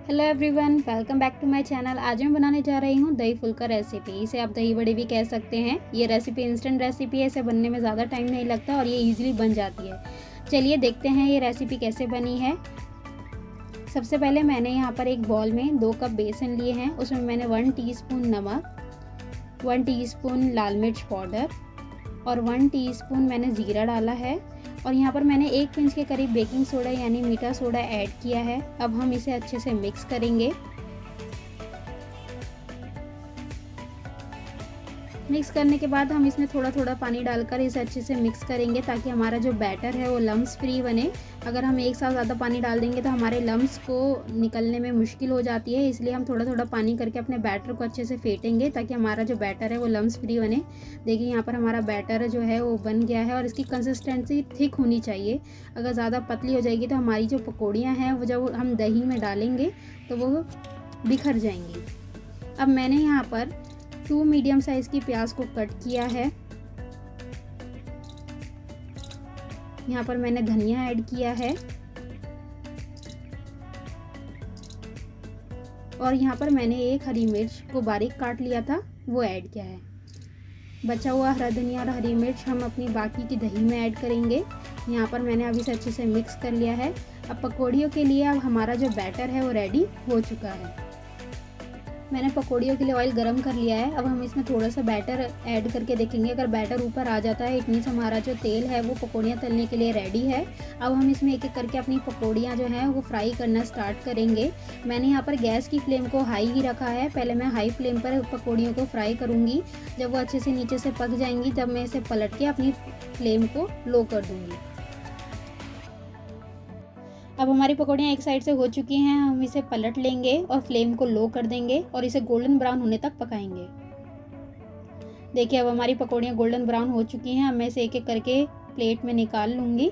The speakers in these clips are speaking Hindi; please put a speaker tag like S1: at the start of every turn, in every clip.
S1: Hello everyone, welcome back to my channel. आज मैं बनाने जा रही हूँ दही फुल्का रेसिपी। इसे आप दही बड़े भी कह सकते हैं। ये रेसिपी इंस्टेंट रेसिपी है, इसे बनने में ज़्यादा टाइम नहीं लगता और ये इजीली बन जाती है। चलिए देखते हैं ये रेसिपी कैसे बनी है। सबसे पहले मैंने यहाँ पर एक बॉल में 2 कप बेसन लिए हैं। उसमें मैंने 1 टीस्पून नमक, 1 टीस्पून लाल मिर्च पाउडर और 1 टीस्पून मैंने ज़ीरा डाला है। और यहाँ पर मैंने 1 पिंच के करीब बेकिंग सोडा यानी मीठा सोडा ऐड किया है। अब हम इसे अच्छे से मिक्स करेंगे। मिक्स करने के बाद हम इसमें थोड़ा थोड़ा पानी डालकर इसे अच्छे से मिक्स करेंगे ताकि हमारा जो बैटर है वो लम्स फ्री बने। अगर हम एक साथ ज़्यादा पानी डाल देंगे तो हमारे लम्स को निकलने में मुश्किल हो जाती है, इसलिए हम थोड़ा थोड़ा पानी करके अपने बैटर को अच्छे से फेंटेंगे ताकि हमारा जो बैटर है वो लम्स फ्री बने। देखिए यहाँ पर हमारा बैटर जो है वो बन गया है और इसकी कंसिस्टेंसी थिक होनी चाहिए। अगर ज़्यादा पतली हो जाएगी तो हमारी जो पकौड़ियाँ हैं वो जब हम दही में डालेंगे तो वो बिखर जाएंगी। अब मैंने यहाँ पर 2 मीडियम साइज़ की प्याज को कट किया है। यहाँ पर मैंने धनिया ऐड किया है और यहाँ पर मैंने 1 हरी मिर्च को बारीक काट लिया था, वो ऐड किया है। बचा हुआ हरा धनिया और हरी मिर्च हम अपनी बाकी की दही में ऐड करेंगे। यहाँ पर मैंने अभी से अच्छे से मिक्स कर लिया है। अब पकौड़ियों के लिए अब हमारा जो बैटर है वो रेडी हो चुका है। मैंने पकौड़ियों के लिए ऑयल गरम कर लिया है। अब हम इसमें थोड़ा सा बैटर ऐड करके देखेंगे। अगर बैटर ऊपर आ जाता है इट मीन्स हमारा जो तेल है वो पकौड़ियाँ तलने के लिए रेडी है। अब हम इसमें एक एक करके अपनी पकौड़ियाँ जो हैं वो फ्राई करना स्टार्ट करेंगे। मैंने यहाँ पर गैस की फ्लेम को हाई ही रखा है। पहले मैं हाई फ्लेम पर पकौड़ियों को फ्राई करूँगी। जब वो अच्छे से नीचे से पक जाएंगी तब मैं इसे पलट के अपनी फ्लेम को लो कर दूँगी। अब हमारी पकौड़ियाँ एक साइड से हो चुकी हैं। हम इसे पलट लेंगे और फ्लेम को लो कर देंगे और इसे गोल्डन ब्राउन होने तक पकाएंगे। देखिए अब हमारी पकौड़ियाँ गोल्डन ब्राउन हो चुकी हैं। अब मैं इसे एक एक करके प्लेट में निकाल लूँगी।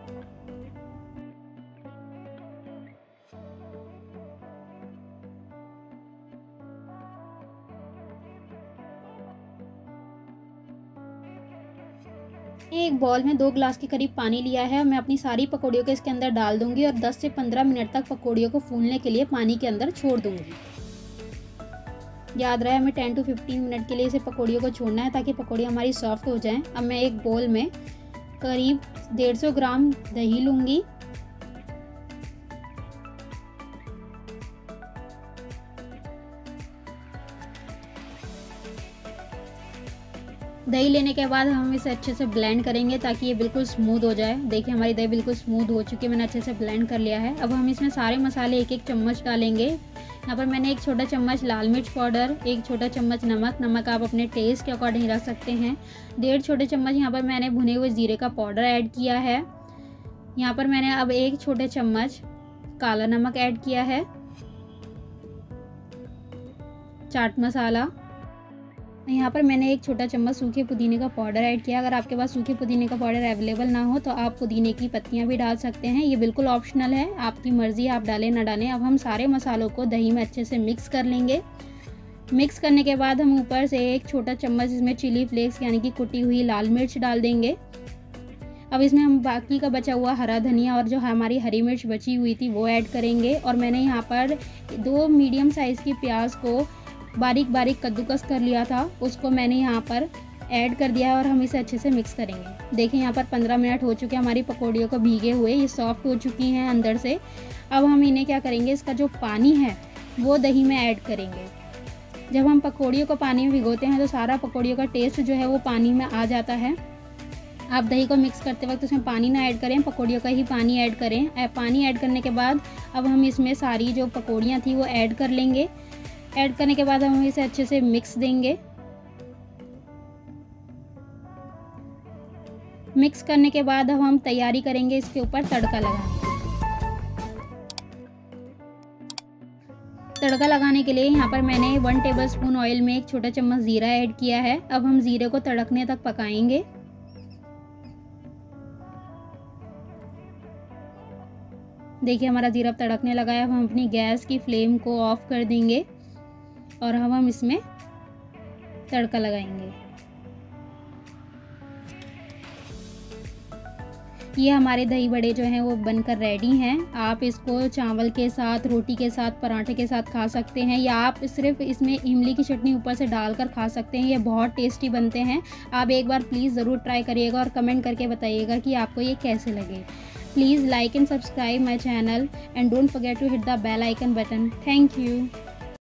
S1: एक बॉल में 2 ग्लास के करीब पानी लिया है। मैं अपनी सारी पकौड़ियों को इसके अंदर डाल दूंगी और 10 से 15 मिनट तक पकौड़ियों को फूलने के लिए पानी के अंदर छोड़ दूंगी। याद रहे हमें 10 to 15 मिनट के लिए इसे पकौड़ियों को छोड़ना है ताकि पकौड़ियाँ हमारी सॉफ्ट हो जाएं। अब मैं एक बोल में करीब 150 ग्राम दही लूँगी। दही लेने के बाद हम इसे अच्छे से ब्लेंड करेंगे ताकि ये बिल्कुल स्मूथ हो जाए। देखिए हमारी दही बिल्कुल स्मूथ हो चुकी है, मैंने अच्छे से ब्लेंड कर लिया है। अब हम इसमें सारे मसाले एक एक चम्मच डालेंगे। यहाँ पर मैंने 1 छोटा चम्मच लाल मिर्च पाउडर, 1 छोटा चम्मच नमक आप अपने टेस्ट के अकॉर्डिंग रख सकते हैं। 1.5 छोटे चम्मच यहाँ पर मैंने भुने हुए जीरे का पाउडर ऐड किया है। यहाँ पर मैंने अब 1 छोटे चम्मच काला नमक ऐड किया है। चाट मसाला, यहाँ पर मैंने 1 छोटा चम्मच सूखे पुदीने का पाउडर ऐड किया। अगर आपके पास सूखे पुदीने का पाउडर अवेलेबल ना हो तो आप पुदीने की पत्तियाँ भी डाल सकते हैं। ये बिल्कुल ऑप्शनल है, आपकी मर्ज़ी, आप डालें ना डालें। अब हम सारे मसालों को दही में अच्छे से मिक्स कर लेंगे। मिक्स करने के बाद हम ऊपर से 1 छोटा चम्मच इसमें चिली फ्लेक्स यानी कि कुटी हुई लाल मिर्च डाल देंगे। अब इसमें हम बाकी का बचा हुआ हरा धनिया और जो हमारी हरी मिर्च बची हुई थी वो ऐड करेंगे। और मैंने यहाँ पर 2 मीडियम साइज़ की प्याज को बारीक बारीक कद्दूकस कर लिया था, उसको मैंने यहाँ पर ऐड कर दिया है और हम इसे अच्छे से मिक्स करेंगे। देखिए यहाँ पर 15 मिनट हो चुके हैं हमारी पकौड़ियों को भीगे हुए, ये सॉफ्ट हो चुकी हैं अंदर से। अब हम इन्हें क्या करेंगे, इसका जो पानी है वो दही में ऐड करेंगे। जब हम पकौड़ियों को पानी में भिगोते हैं तो सारा पकौड़ियों का टेस्ट जो है वो पानी में आ जाता है। आप दही को मिक्स करते वक्त उसमें पानी ना ऐड करें, पकौड़ियों का ही पानी ऐड करें। पानी ऐड करने के बाद अब हम इसमें सारी जो पकौड़ियाँ थी वो ऐड कर लेंगे। ऐड करने के बाद हम इसे अच्छे से मिक्स देंगे। मिक्स करने के बाद अब हम तैयारी करेंगे इसके ऊपर तड़का लगाने की। तड़का लगाने के लिए यहाँ पर मैंने 1 टेबलस्पून ऑयल में 1 छोटा चम्मच जीरा ऐड किया है। अब हम जीरे को तड़कने तक पकाएंगे। देखिए हमारा जीरा तड़कने लगा है। अब हम अपनी गैस की फ्लेम को ऑफ कर देंगे और हम इसमें तड़का लगाएंगे। ये हमारे दही बड़े जो हैं वो बनकर रेडी हैं। आप इसको चावल के साथ, रोटी के साथ, पराठे के साथ खा सकते हैं, या आप सिर्फ इसमें इमली की चटनी ऊपर से डालकर खा सकते हैं। ये बहुत टेस्टी बनते हैं। आप एक बार प्लीज़ ज़रूर ट्राई करिएगा और कमेंट करके बताइएगा कि आपको ये कैसे लगे। Please like and subscribe my channel and don't forget to hit the bell icon button. Thank you.